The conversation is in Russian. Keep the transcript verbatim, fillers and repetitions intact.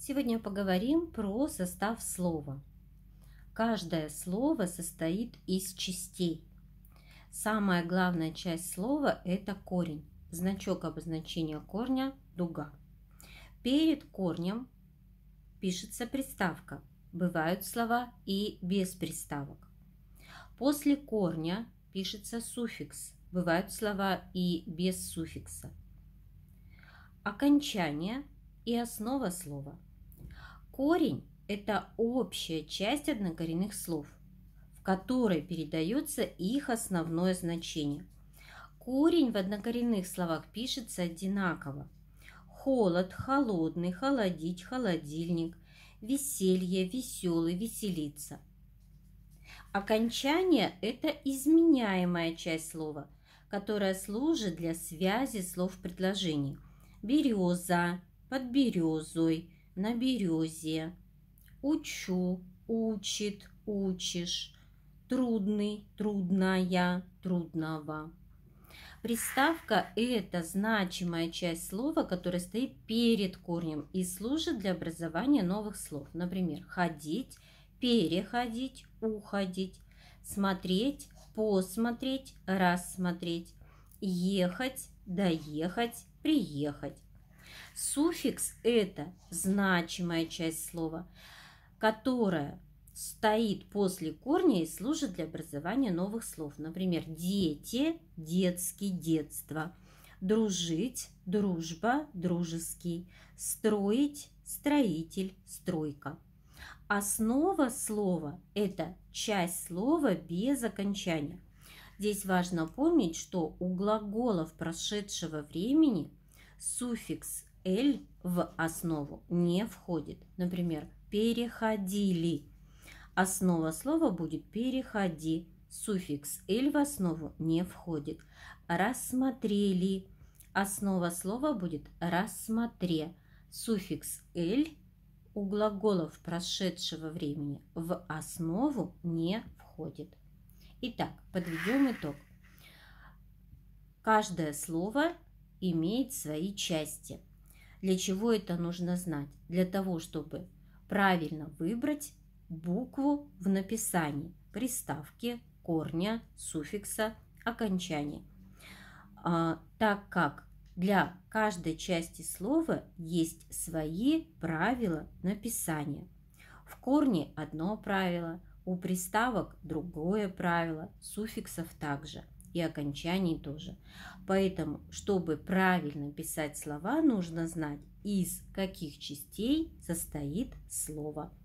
Сегодня поговорим про состав слова. Каждое слово состоит из частей. Самая главная часть слова – это корень. Значок обозначения корня – дуга. Перед корнем пишется приставка. Бывают слова и без приставок. После корня пишется суффикс. Бывают слова и без суффикса. Окончание и основа слова. Корень – это общая часть однокоренных слов, в которой передается их основное значение. Корень в однокоренных словах пишется одинаково. Холод, холодный, холодить, холодильник, веселье, веселый, веселиться. Окончание – это изменяемая часть слова, которая служит для связи слов в предложении. Береза, под березой, на березе, учу, учит, учишь, трудный, трудная, трудного. Приставка – это значимая часть слова, которая стоит перед корнем и служит для образования новых слов. Например, ходить, переходить, уходить, смотреть, посмотреть, рассмотреть, ехать, доехать, приехать. Суффикс – это значимая часть слова, которая стоит после корня и служит для образования новых слов. Например, дети, детский, детство, дружить, дружба, дружеский, строить, строитель, стройка. Основа слова – это часть слова без окончания. Здесь важно помнить, что у глаголов прошедшего времени суффикс «л» в основу не входит. Например, переходили. Основа слова будет переходи. Суффикс «л» в основу не входит. Рассмотрели. Основа слова будет рассмотре. Суффикс «л» у глаголов прошедшего времени в основу не входит. Итак, подведем итог. Каждое слово имеет свои части. Для чего это нужно знать? Для того, чтобы правильно выбрать букву в написании приставки, корня, суффикса, окончания. А, так как для каждой части слова есть свои правила написания. В корне одно правило, у приставок другое правило, суффиксов также и окончаний тоже. Поэтому, чтобы правильно писать слова, нужно знать, из каких частей состоит слово.